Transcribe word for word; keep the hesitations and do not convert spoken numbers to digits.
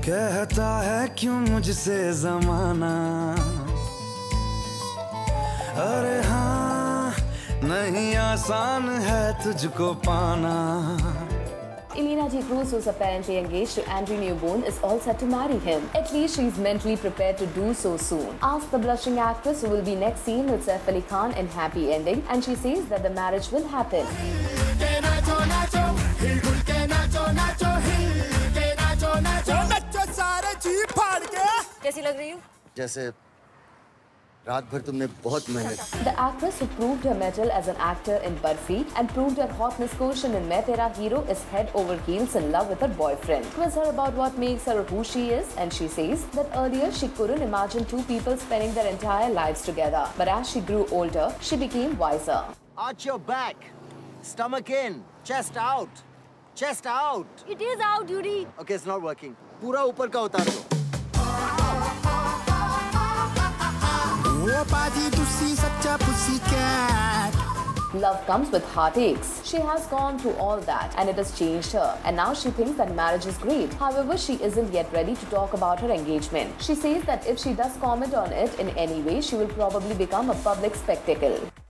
कहता है क्यों मुझसे जमाना, अरे हाँ नहीं आसान है तुझको पाना। Elena D. Cruz, who's apparently engaged to Andrew Newborn, is all set to marry him. At least she's mentally prepared to do so soon. Ask the blushing actress who will be next seen with Saif Ali Khan in Happy Ending, and she says that the marriage will happen. कैसी लग रही हूँ? जैसे रात भर तुमने बहुत मेहनत की। The actress who proved her mettle as an actor in Barfi and proved her hotness quotient in Main Tera Hero is head over heels in love with her boyfriend. Quiz her about what makes her who she is, and she says that earlier she couldn't imagine two people spending their entire lives together. But as she grew older, she became wiser. Arch your back, stomach in, chest out, chest out. It is out, Yuri. Okay, it's not working. पूरा ऊपर का उतार दो। Love comes with heartaches. She has gone through all that and it has changed her. And now she thinks that marriage is great. However, she isn't yet ready to talk about her engagement. She says that if she does comment on it in any way, she will probably become a public spectacle.